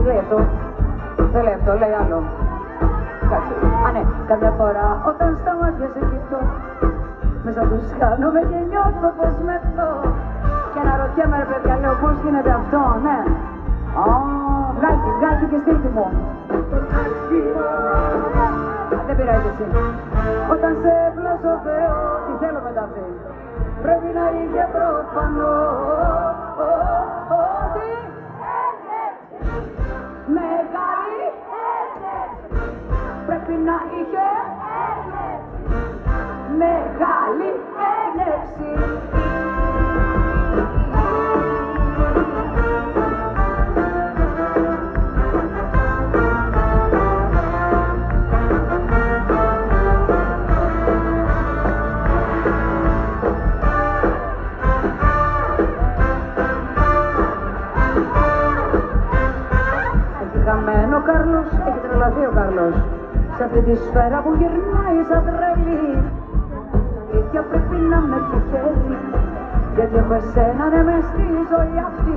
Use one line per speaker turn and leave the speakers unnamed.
λέει αυτό. Δεν λέει αυτό, λέει άλλο. Κάτσε. Α, ναι, κάθε φορά όταν στα μάτια σε κοιτώ, μέσα τους χάνομαι και νιώθω πως μεθώ. Και αναρωτιέμαι ρε παιδιά, λέω πώς γίνεται αυτό, ναι. Βγάλει και στείλτη μου. Δεν πειράζει εσύ. Όταν σε πλάσω Θεό, τι θέλω μετά αυτή. Πρέπει να είχε προφανώ ότι μεγάλη πρέπει να είχε μεγάλη ένευση. Ο Κάρλος, έχει τρελαθεί ο Κάρλος σε αυτή τη σφαίρα που γυρνάει σαν τρελή. Η ίδια πρέπει να με τυχαίνει, γιατί έχω εσένα ναι μες στη ζωή αυτή.